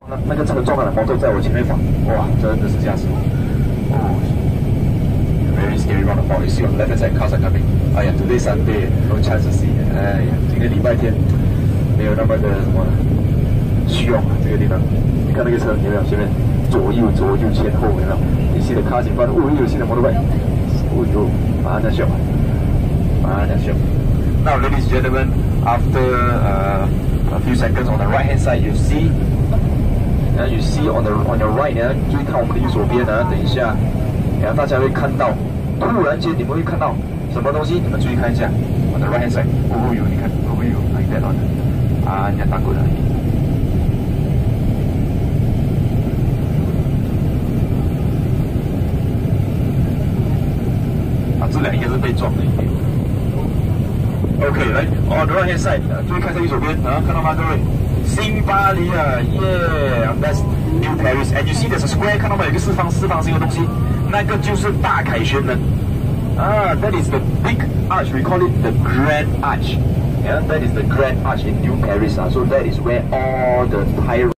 那个车撞了，摩托在我前面跑，哇，真的是吓死我！哦 ，very scary roundabout. You see on the left hand side cars are coming. 哎呀 ，today Sunday, no chance to see. 哎呀，今天礼拜天没有那么的什么虚荣啊，这个地方。你看那个车有没有？前面左右前后有没有？你 see the cars in front. 哦哟 ，see the motorbike. 哦哟，马上在秀，马上在秀。Now, ladies and gentlemen, after a few seconds on the right hand side, you see on your right 呢，注意看我们的右手边呢，等一下，然后大家会看到，突然间你们会看到什么东西？你们注意看一下 on the right hand side， 哦哟，你看，哦哟，like that on， 啊，人家打过来。啊，这两应该是被撞的。OK， 来 on the right hand side， 注意看一下右手边，啊，看到吗，各位？新巴黎啊 ，Yeah，that's New Paris。And you see there's a square， 看到吗？有一个四方形的东西，那个就是大凯旋门。啊 ，that is the big arch，we call it the Grand Arch。Yeah，that is the Grand Arch in New Paris 啊，so that is where all the high